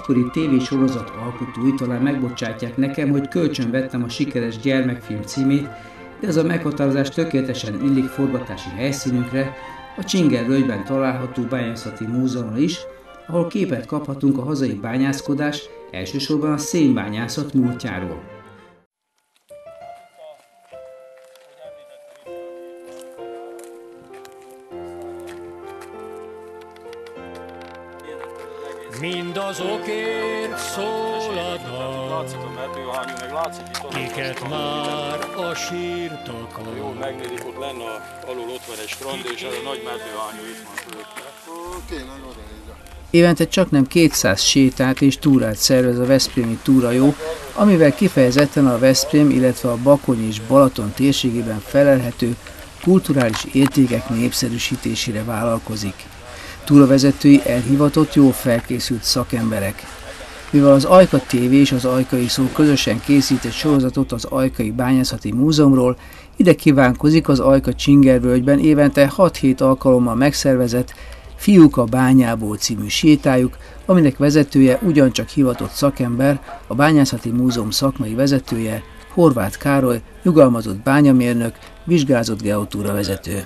egykori tévésorozat alkotói talán megbocsátják nekem, hogy kölcsön vettem a sikeres gyermekfilm címét, de ez a meghatározás tökéletesen illik forgatási helyszínünkre, a Csinger-völgyben található Bányászati Múzeumra is, ahol képet kaphatunk a hazai bányászkodás, elsősorban a szénbányászat múltjáról. Mindazokért szóladnak, kiket már a sírtak. Jól megnézik, ott lenne alul ott van egy strand, és ez a nagy medőhányó itt van fölötte. Évente csaknem 200 sétát és túrát szervez a veszprémi túrajó, amivel kifejezetten a Veszprém, illetve a Bakony és Balaton térségében felelhető kulturális értékek népszerűsítésére vállalkozik. Túravezetői elhivatott, jól felkészült szakemberek. Mivel az Ajka TV és az Ajkai Szó közösen készít egy sorozatot az Ajkai Bányászati Múzeumról, ide kívánkozik az Ajka Csinger-völgyben évente 6-7 alkalommal megszervezett Fiúk a bányából című sétájuk, aminek vezetője ugyancsak hivatott szakember, a Bányászati Múzeum szakmai vezetője, Horváth Károly, nyugalmazott bányamérnök, vizsgázott geotúra vezető.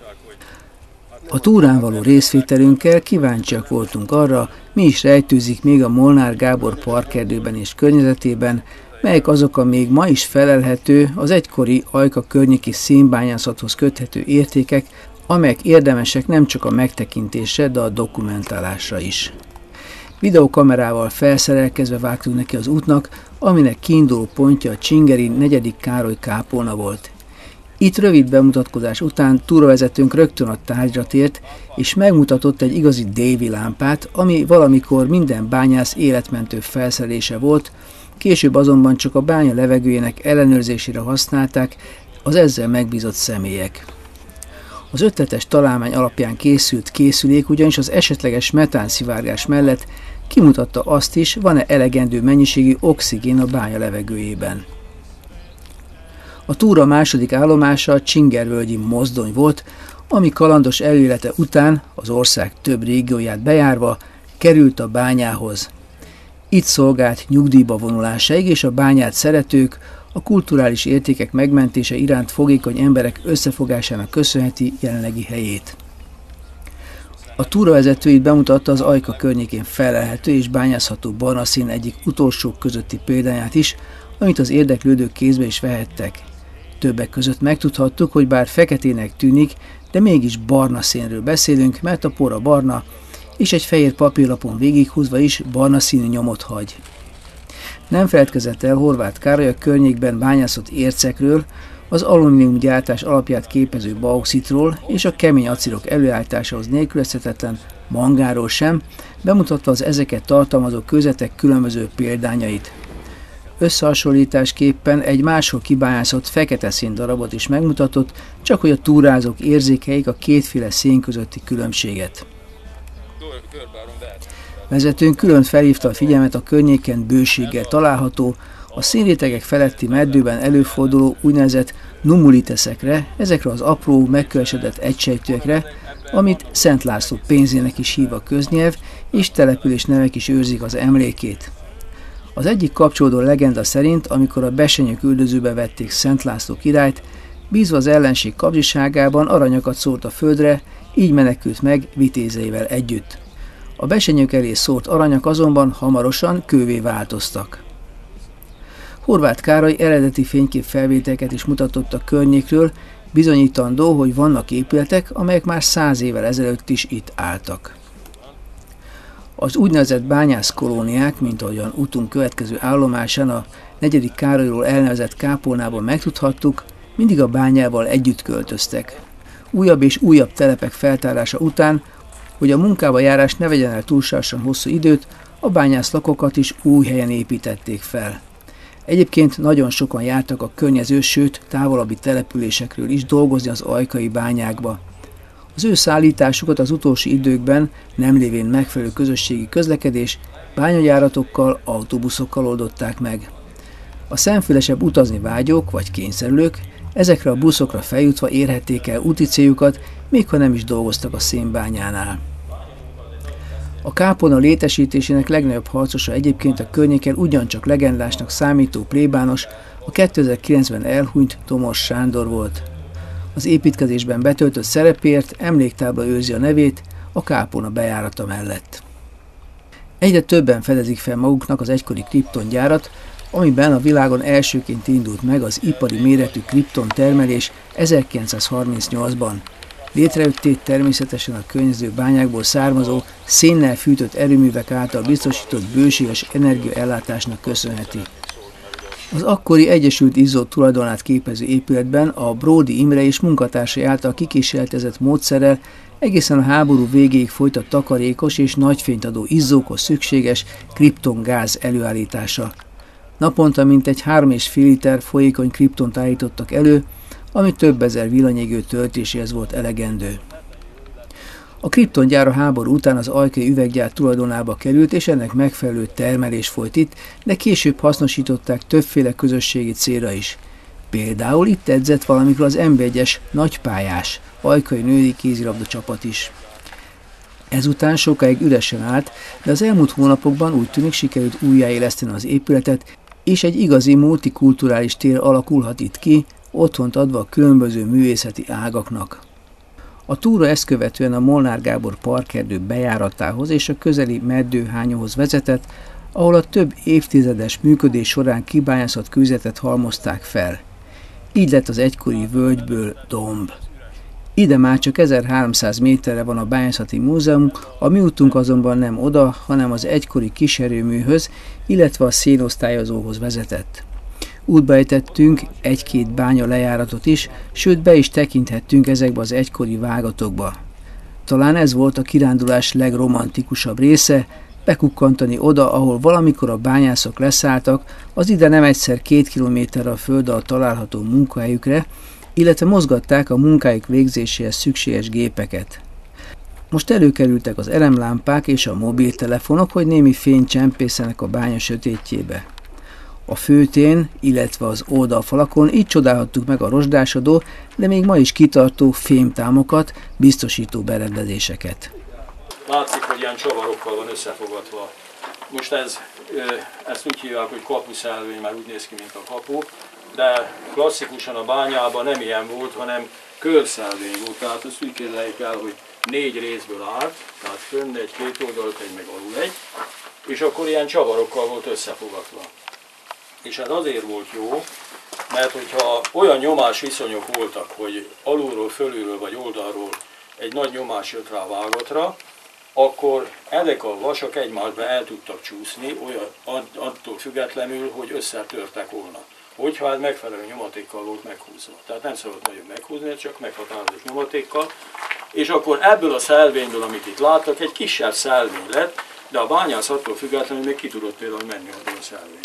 A túrán való részvételünkkel kíváncsiak voltunk arra, mi is rejtőzik még a Molnár Gábor parkerdőben és környezetében, melyek azok a még ma is felelhető, az egykori Ajka környéki szénbányászathoz köthető értékek, amelyek érdemesek nem csak a megtekintésre, de a dokumentálásra is. Videokamerával felszerelkezve vágtunk neki az útnak, aminek kiinduló pontja a csingeri 4. Károly kápolna volt. Itt rövid bemutatkozás után túravezetőnk rögtön a tárgyra tért, és megmutatott egy igazi Davy lámpát, ami valamikor minden bányász életmentő felszerelése volt, később azonban csak a bánya levegőjének ellenőrzésére használták az ezzel megbízott személyek. Az ötletes találmány alapján készült készülék ugyanis az esetleges metánszivárgás mellett kimutatta azt is, van-e elegendő mennyiségű oxigén a bánya levegőjében. A túra második állomása a Csinger-völgyi Mozdony volt, ami kalandos előélete után, az ország több régióját bejárva, került a bányához. Itt szolgált nyugdíjba vonulásáig, és a bányát szeretők, a kulturális értékek megmentése iránt fogékony emberek összefogásának köszönheti jelenlegi helyét. A túravezetőit bemutatta az Ajka környékén felelhető és bányászható barnaszén egyik utolsók közötti példányát is, amit az érdeklődők kézbe is vehettek. Többek között megtudhattuk, hogy bár feketének tűnik, de mégis barna szénről beszélünk, mert a pora barna, és egy fehér papírlapon végighúzva is barna színű nyomot hagy. Nem feledkezett el Horváth Károly a környékben bányászott ércekről, az alumíniumgyártás alapját képező bauxitról és a kemény acélok előállításához nélkülözhetetlen mangáról sem, bemutatva az ezeket tartalmazó kőzetek különböző példányait. Összehasonlításképpen egy máshol kibányászott fekete széndarabot is megmutatott, csak hogy a túrázók érzékeljék a kétféle szén közötti különbséget. Vezetőnk külön felhívta a figyelmet a környéken bőséggel található, a szénrétegek feletti meddőben előforduló úgynevezett numuliteszekre, ezekre az apró, megkövesedett egysejtőekre, amit Szent László pénzének is hív a köznyelv, és település nevek is őrzik az emlékét. Az egyik kapcsolódó legenda szerint, amikor a besenyők üldözőbe vették Szent László királyt, bízva az ellenség kapzsiságában aranyakat szórt a földre, így menekült meg vitézeivel együtt. A besenyők elé szórt aranyak azonban hamarosan kővé változtak. Horváth Károly eredeti fényképfelvételeket is mutatott a környékről, bizonyítandó, hogy vannak épületek, amelyek már 100 évvel ezelőtt is itt álltak. Az úgynevezett bányászkolóniák, mint ahogyan útunk következő állomásán a 4. Károlyról elnevezett kápolnában megtudhattuk, mindig a bányával együtt költöztek. Újabb és újabb telepek feltárása után, hogy a munkába járás ne vegyen el túlságosan hosszú időt, a bányászlakokat is új helyen építették fel. Egyébként nagyon sokan jártak a környező, sőt távolabbi településekről is dolgozni az ajkai bányákba. Az ő szállításukat az utolsó időkben, nem lévén megfelelő közösségi közlekedés, bányajáratokkal, autóbuszokkal oldották meg. A szemfülesebb utazni vágyók vagy kényszerülők ezekre a buszokra feljutva érhették el úti céljukat, még ha nem is dolgoztak a szénbányánál. A kápolna létesítésének legnagyobb harcosa egyébként a környéken ugyancsak legendásnak számító plébános, a 2009-ben elhunyt Tomos Sándor volt. Az építkezésben betöltött szerepért emléktábla őrzi a nevét a kápolna bejárata mellett. Egyre többen fedezik fel maguknak az egykori kriptongyárat, amiben a világon elsőként indult meg az ipari méretű kripton termelés 1938-ban. Létrejöttét természetesen a környező bányákból származó, szénnel fűtött erőművek által biztosított bőséges energiaellátásnak köszönheti. Az akkori Egyesült Izzó tulajdonát képező épületben a Bródi Imre és munkatársai által kikísérletezett módszerrel egészen a háború végéig folyt a takarékos és nagyfényt adó izzókhoz szükséges kriptongáz előállítása. Naponta mintegy 3,5 liter folyékony kriptont állítottak elő, ami több ezer villanyégő töltéséhez volt elegendő. A kriptongyár a háború után az ajkai üveggyár tulajdonába került, és ennek megfelelő termelés folyt itt, de később hasznosították többféle közösségi célra is. Például itt edzett valamikor az NB1-es nagypályás ajkai női kézilabda csapat is. Ezután sokáig üresen állt, de az elmúlt hónapokban úgy tűnik sikerült újjáéleszteni az épületet, és egy igazi multikulturális tér alakulhat itt ki, otthont adva a különböző művészeti ágaknak. A túra ezt követően a Molnár Gábor parkerdő bejáratához és a közeli meddőhányóhoz vezetett, ahol a több évtizedes működés során kibányászott kőzetet halmozták fel. Így lett az egykori völgyből domb. Ide már csak 1300 méterre van a Bányászati Múzeum, a mi útunk azonban nem oda, hanem az egykori kiserőműhöz, illetve a szénosztályozóhoz vezetett. Útba ejtettünk egy-két bánya lejáratot is, sőt be is tekinthettünk ezekbe az egykori vágatokba. Talán ez volt a kirándulás legromantikusabb része, bekukkantani oda, ahol valamikor a bányászok leszálltak, az ide nem egyszer 2 kilométerre a föld alatt található munkahelyükre, illetve mozgatták a munkájuk végzéséhez szükséges gépeket. Most előkerültek az elemlámpák és a mobiltelefonok, hogy némi fényt csempészenek a bánya sötétjébe. A főtén, illetve az oldalfalakon így csodálhattuk meg a rozsdásodó, de még ma is kitartó fémtámokat, biztosító berendezéseket. Látszik, hogy ilyen csavarokkal van összefogatva. Most ezt úgy hívják, hogy kapuszelvény, mert úgy néz ki, mint a kapu, de klasszikusan a bányában nem ilyen volt, hanem körszelvény volt. Tehát azt úgy képzeljük el, hogy 4 részből állt, tehát fönn egy, két oldalt egy, meg alul egy, és akkor ilyen csavarokkal volt összefogatva. És ez azért volt jó, mert hogyha olyan nyomás viszonyok voltak, hogy alulról, fölülről vagy oldalról egy nagy nyomás jött rá a vágatra, akkor ezek a vasak egymásba el tudtak csúszni, olyan, attól függetlenül, hogy összetörtek volna. Hogyha ez megfelelő nyomatékkal volt meghúzva. Tehát nem szabad nagyon meghúzni, csak meghatározós nyomatékkal. És akkor ebből a szelvényből, amit itt láttak, egy kisebb szelvény lett, de a bányász attól függetlenül még ki tudott például menni abból a szelvényből.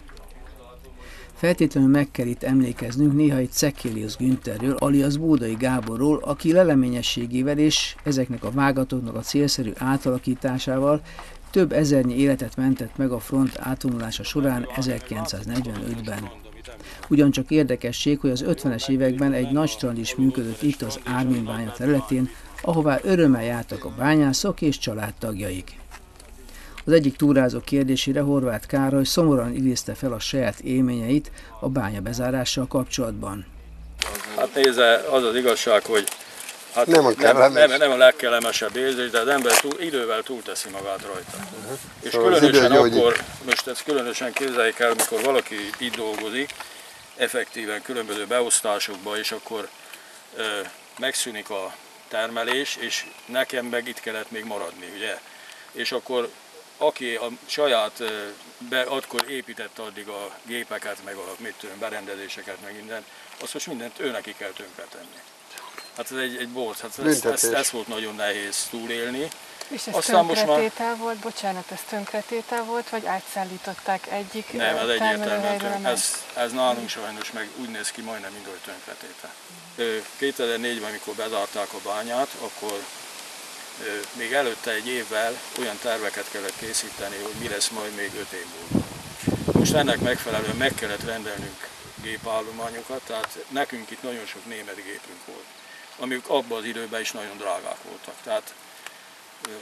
Feltétlenül meg kell itt emlékeznünk néha egy Szekelius Güntherről, alias Bódai Gáborról, aki leleményességével és ezeknek a vágatoknak a célszerű átalakításával több ezernyi életet mentett meg a front átvonulása során 1945-ben. Ugyancsak érdekesség, hogy az 50-es években egy nagy strand is működött itt az Ármin bánya területén, ahová örömmel jártak a bányászok és családtagjaik. Az egyik túrázó kérdésére Horváth Károly szomorúan idézte fel a saját élményeit a bánya bezárással kapcsolatban. Hát nézze, az az igazság, hogy hát nem a legkellemesebb érzés, de az ember idővel túlteszi magát rajta. És különösen akkor, most ezt különösen képzeljük el, amikor valaki itt dolgozik, effektíven különböző beosztásokban, és akkor megszűnik a termelés, és nekem meg itt kellett még maradni, ugye? És akkor aki a saját akkor építette addig a gépeket, meg a berendezéseket, meg mindent, azt most mindent őneki kell tönkretenni. Hát ez egy bort, hát ez volt nagyon nehéz túlélni. És ez tönkretétel volt, bocsánat, ez tönkretétel volt, vagy átszállították egyik termelőhelyről? Nem, ez nálunk sajnos meg úgy néz ki majdnem mindegy tönkretétel. 2004-ben, amikor bezárták a bányát, akkor még előtte egy évvel olyan terveket kellett készíteni, hogy mi lesz majd még 5 év múlva. Most ennek megfelelően meg kellett rendelnünk gépállományokat, tehát nekünk itt nagyon sok német gépünk volt, amik abban az időben is nagyon drágák voltak. Tehát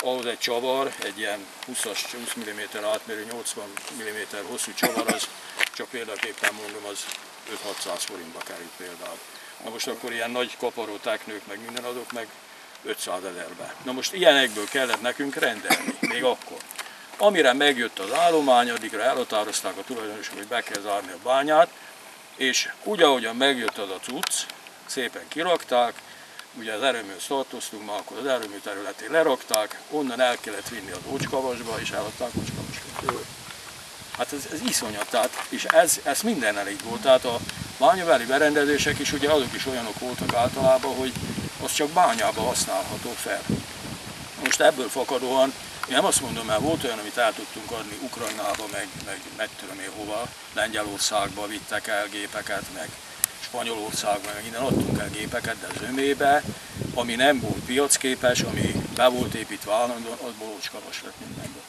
ahhoz egy csavar, egy ilyen 20 mm átmérő, 80 mm hosszú csavar, az csak példaképpen mondom, az 5-600 forintba került például. Na most akkor ilyen nagy kaparó teknők, meg minden adok meg 500 000-be. Na most ilyenekből kellett nekünk rendelni, még akkor. Amire megjött az állomány, addigra elhatározták a tulajdonosok, hogy be kell zárni a bányát, és úgy, ahogyan megjött az a cucc, szépen kirakták, ugye az erőműhöz tartoztunk, már akkor az erőmű területén lerakták, onnan el kellett vinni az Ócskavasba, és eladták Ócskavasba. Hát ez iszonyat, tehát, és ez mindennel így volt, tehát a bányabeli berendezések is, ugye azok is olyanok voltak általában, hogy az csak bányában használható fel. Most ebből fakadóan, én nem azt mondom, mert volt olyan, amit el tudtunk adni Ukrajnába, meg tudom én hova, Lengyelországba vittek el gépeket, meg Spanyolországban, meg innen adtunk el gépeket, de Zömébe, ami nem volt piacképes, ami be volt építve állandóan, azból Ócskavas lett mindenből.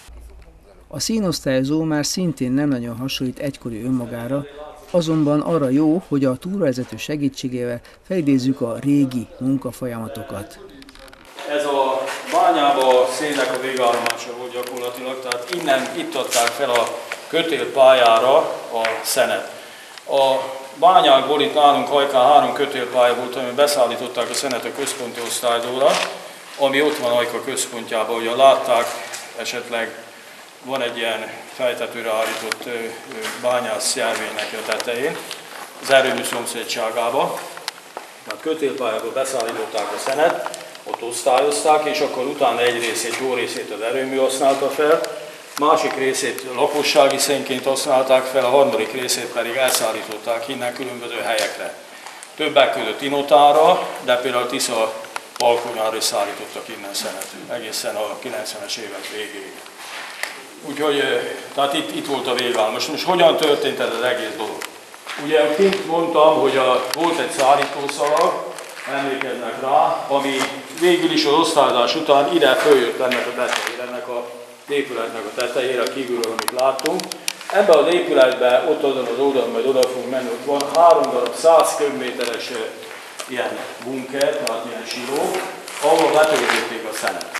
A színosztályozó már szintén nem nagyon hasonlít egykori önmagára, azonban arra jó, hogy a túravezető segítségével felidézzük a régi munkafolyamatokat. Ez a bányában a szénnek a végállomása volt gyakorlatilag, tehát itt adták fel a kötélpályára a szenet. A bányákból itt nálunk Ajkán 3 kötélpálya volt, amiben beszállították a szenet a központi osztálydóra, ami ott van Ajka központjában, ugye látták, esetleg van egy ilyen fejtetőre állított bányász jelvénynek a tetején, az erőmű szomszédságába. Tehát kötélpályából beszállították a szenet, ott osztályozták, és akkor utána egy részét, jó részét az erőmű használta fel, másik részét lakossági szénként használták fel, a harmadik részét pedig elszállították innen különböző helyekre. Többek között Inotára, de például Tisza Alkonyára is szállítottak innen szenet, egészen a 90-es évek végéig. Úgyhogy, tehát itt volt a végállomás. Most hogyan történt ez az egész dolog? Ugye kint mondtam, hogy volt egy szállítószalag, emlékeznek rá, ami végül is az osztályozás után ide följött ennek a tetejére, ennek a épületnek a tetejére, kívülről, amit láttunk. Ebben az épületben, ott azon az oldalon, majd oda fogunk menni, ott van 3 darab 100 köbméteres ilyen bunker, tehát ilyen siló, ahol letöltötték a szenet.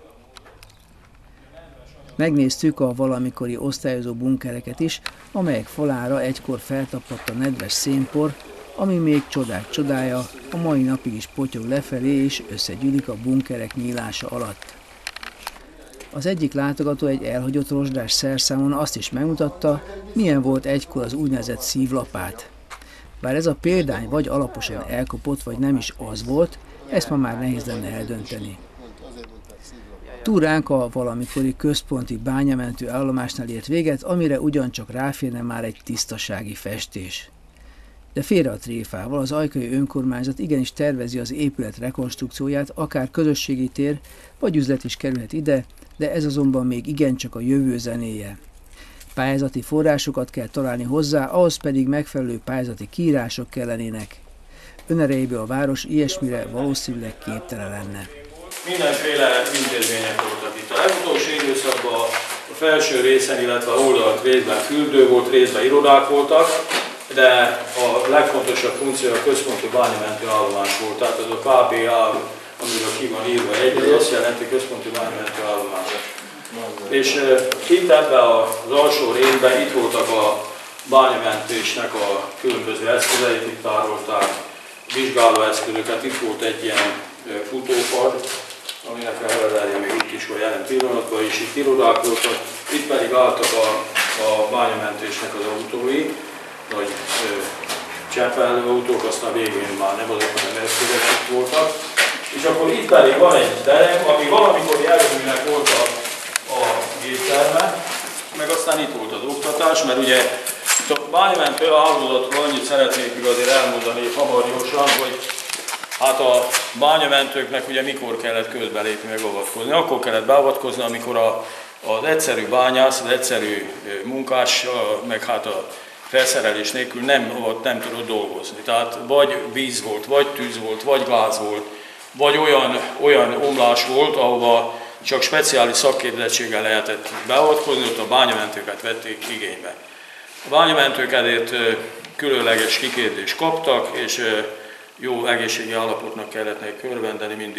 Megnéztük a valamikori osztályozó bunkereket is, amelyek falára egykor feltapadt a nedves szénpor, ami még csodák csodája, a mai napig is potyog lefelé és összegyűlik a bunkerek nyílása alatt. Az egyik látogató egy elhagyott rozsdás szerszámon azt is megmutatta, milyen volt egykor az úgynevezett szívlapát. Bár ez a példány vagy alaposan elkopott, vagy nem is az volt, ezt ma már nehéz lenne eldönteni. Túránk a valamikori központi bányamentő állomásnál ért véget, amire ugyancsak ráférne már egy tisztasági festés. De félre a tréfával, az ajkai önkormányzat igenis tervezi az épület rekonstrukcióját, akár közösségi tér, vagy üzlet is kerülhet ide, de ez azonban még igencsak a jövő zenéje. Pályázati forrásokat kell találni hozzá, ahhoz pedig megfelelő pályázati kiírások kellenének. Önerejéből a város ilyesmire valószínűleg képtelen lenne. Mindenféle intézmények voltak itt. A legutolsó időszakban a felső részen, illetve a oldalt részben fürdő volt, részben irodák voltak, de a legfontosabb funkció a központi bányamentő állomás volt. Tehát az a KBA, amiről ki van írva egy, az azt jelenti központi bányamentő állomás. És itt ebben az alsó részben itt voltak a bányamentésnek a különböző eszközeit, itt tárolták vizsgálóeszközöket, itt volt egy ilyen futópad, aminek a hevederje még itt is van jelen pillanatban, és itt irodák voltak, itt pedig álltak a bányamentésnek az autói, nagy cseppelő autók, aztán végén már nem azok, hanem eszközök voltak. És akkor itt pedig van egy terem, ami valamikor erőműnek volt a gépterme, meg aztán itt volt az oktatás, mert ugye a bányamentő hálózatról annyit szeretnék még azért elmondani hamar gyorsan, hogy hát a bányamentőknek ugye mikor kellett közbelépni, meg avatkozni. Akkor kellett beavatkozni, amikor az egyszerű bányász, az egyszerű munkás, meg hát a felszerelés nélkül nem tudott dolgozni. Tehát vagy víz volt, vagy tűz volt, vagy gáz volt, vagy olyan omlás volt, ahova csak speciális szakképzettséggel lehetett beavatkozni, ott a bányamentőket vették igénybe. A bányamentők ezért különleges kiképzést kaptak, és jó egészségi állapotnak kellett nekik körvendeni, mindig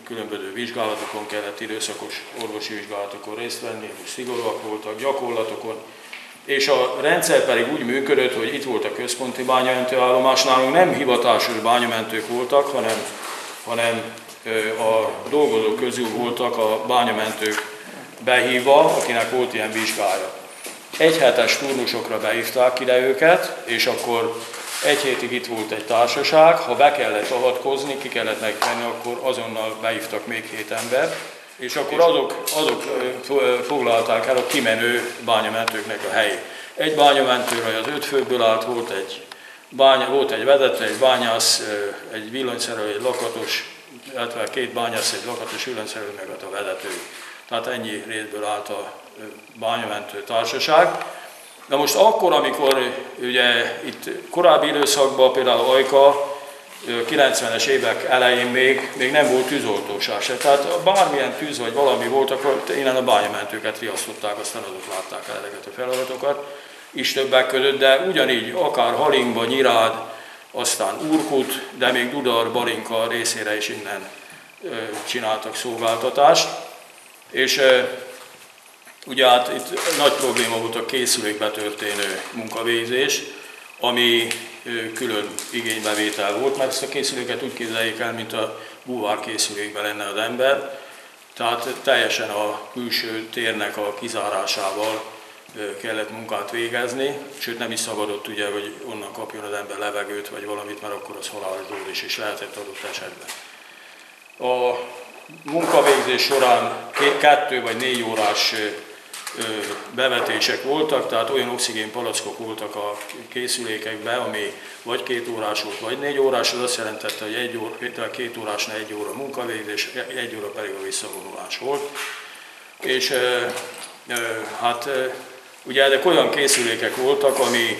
különböző vizsgálatokon kellett, időszakos orvosi vizsgálatokon részt venni, és szigorúak voltak, gyakorlatokon. És a rendszer pedig úgy működött, hogy itt volt a központi bányamentőállomás, nálunk nem hivatásos bányamentők voltak, hanem a dolgozók közül voltak a bányamentők behívva, akinek volt ilyen vizsgája. Egyhetes turnusokra behívták ide őket, és akkor egy hétig itt volt egy társaság, ha be kellett avatkozni, ki kellett megtenni, akkor azonnal behívtak még 7 embert, és akkor azok foglalták el a kimenő bányamentőknek a helyét. Egy bányamentőre az 5 főből állt, volt egy vezető, egy bányász, egy villanyszerelő, egy lakatos, illetve 2 bányász, egy lakatos villanyszerelő, meg a vezető. Tehát ennyi részből állt a bányamentő társaság. De most akkor, amikor ugye itt korábbi időszakban, például Ajka, 90-es évek elején még nem volt tűzoltóság se. Tehát bármilyen tűz vagy valami volt, akkor innen a bányamentőket riasztották, aztán azok látták el ezeket a feladatokat is többek között, de ugyanígy akár Halingba, Nyirád, aztán Urkut, de még Dudar, Barinka részére is innen csináltak szolgáltatást. És ugye hát itt nagy probléma volt a készülékbe történő munkavégzés, ami külön igénybevétel volt, mert ezt a készüléket úgy képzeljék el, mint a búvár készülékben lenne az ember, tehát teljesen a külső térnek a kizárásával kellett munkát végezni, sőt nem is szabadott ugye, hogy onnan kapjon az ember levegőt vagy valamit, mert akkor az halálos dózis is lehetett adott esetben. A munkavégzés során 2 vagy 4 órás bevetések voltak, tehát olyan oxigénpalackok voltak a készülékekben, ami vagy 2 órás volt, vagy 4 órás, az azt jelentette, hogy 2 órásnál 1 óra munkavégzés, 1 óra pedig a visszavonulás volt. És hát ugye ezek olyan készülékek voltak,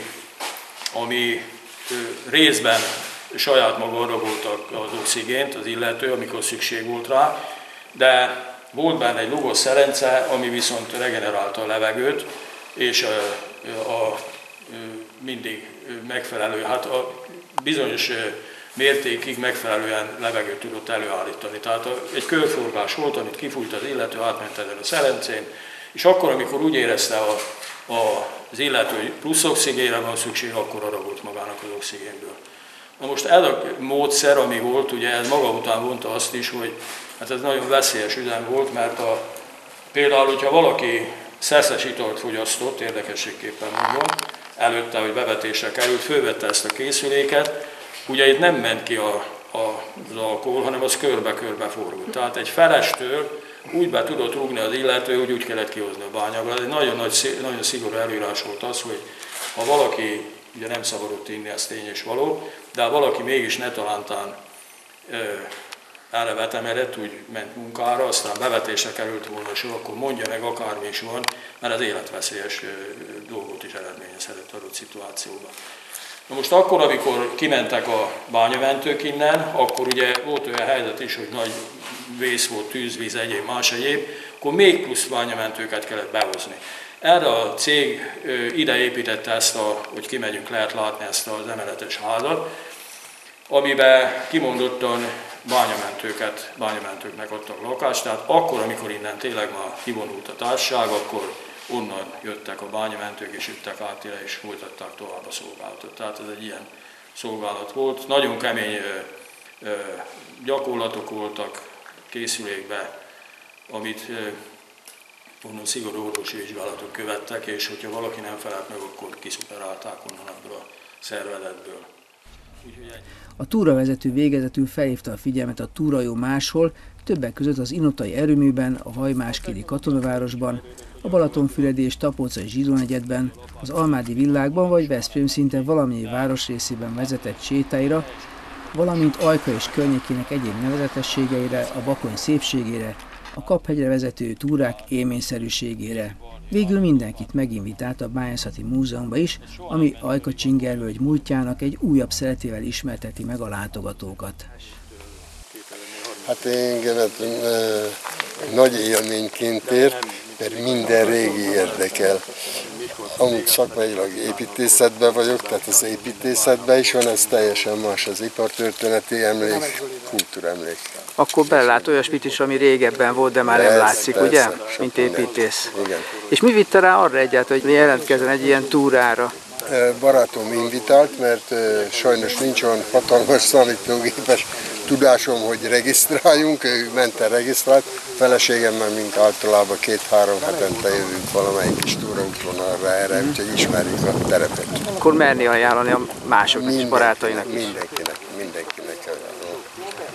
ami részben saját maga adagoltak az oxigént, az illető, amikor szükség volt rá, de volt benne egy lugos szerence, ami viszont regenerálta a levegőt, és mindig megfelelő, hát a bizonyos mértékig megfelelően levegőt tudott előállítani. Tehát egy körforgás volt, amit kifújt az illető, átment ezen a szerencén, és akkor, amikor úgy érezte az illető, hogy plusz oxigénre van szükség, akkor adagolt magának az oxigénből. Na most ez a módszer, ami volt, ugye ez maga után vonta azt is, hogy hát ez nagyon veszélyes üzem volt, mert például, hogyha valaki szeszes italt fogyasztott, érdekességképpen mondom, előtte, hogy bevetésre került, fölvette ezt a készüléket, ugye itt nem ment ki az alkohol, hanem az körbe-körbe forgott. Tehát egy felestől úgy be tudott rúgni az illető, hogy úgy kellett kihozni a bányába. Ez egy nagyon szigorú előírás volt az, hogy ha valaki, ugye nem szabadott inni, ez tény és való, de ha valaki mégis netalántán erre vetemedett, úgy ment munkára, aztán bevetésre került volna sor, akkor mondja meg akármi is van, mert az életveszélyes dolgot is eredményezhetett adott szituációban. Na most akkor, amikor kimentek a bányamentők innen, akkor ugye volt olyan helyzet is, hogy nagy vész volt, tűzvíz, más egyéb, akkor még plusz bányamentőket kellett behozni. Erre a cég ide építette ezt, hogy kimegyünk, lehet látni ezt az emeletes házat, amiben kimondottan bányamentőknek adtak lakást, tehát akkor, amikor innen tényleg már kivonult a társaság, akkor onnan jöttek a bányamentők, és jöttek át ide, és folytatták tovább a szolgálatot. Tehát ez egy ilyen szolgálat volt. Nagyon kemény gyakorlatok voltak készülékben, amit onnan szigorú orvosi vizsgálatok követtek, és hogyha valaki nem felelt meg, akkor kiszuperálták onnan ebből a szervezetből. A túravezető végezetül felhívta a figyelmet a túrajó máshol, többek között az Inotai erőműben, a Hajmáskéri katonavárosban, a Balatonfüredi és Tapolcai zsidónegyedben, az Almádi Világban vagy Veszprém szinte valamennyi városrészében vezetett sétáira, valamint Ajka és környékének egyéb nevezetességeire, a Bakony szépségére, a Kaphegyre vezető túrák élményszerűségére. Végül mindenkit meginvitált a Bányászati Múzeumba is, ami Ajka-Csingervölgy múltjának egy újabb szeletével ismerteti meg a látogatókat. Hát engem nagy élményként ért, mert minden régi érdekel. Amúgy szakmailag építészetben vagyok, tehát az építészetben is van, ez teljesen más, az ipartörténeti emlék, kultúremlék. Akkor belelát olyasmit is, ami régebben volt, de már nem látszik, ugye? Mint építész. Igen. És mi vitte rá arra egyáltalán, hogy jelentkezzen egy ilyen túrára? Barátom invitált, mert sajnos nincs olyan hatalmas számítógépes tudásom, hogy regisztráljunk, ő ment el regisztrált, feleségemmel mint általában 2-3 hetente jövünk valamelyik kis túraútvonalra erre, úgyhogy ismerjük a terepet. Akkor merni ajánlani a másoknak és barátainak is? Mindenkinek.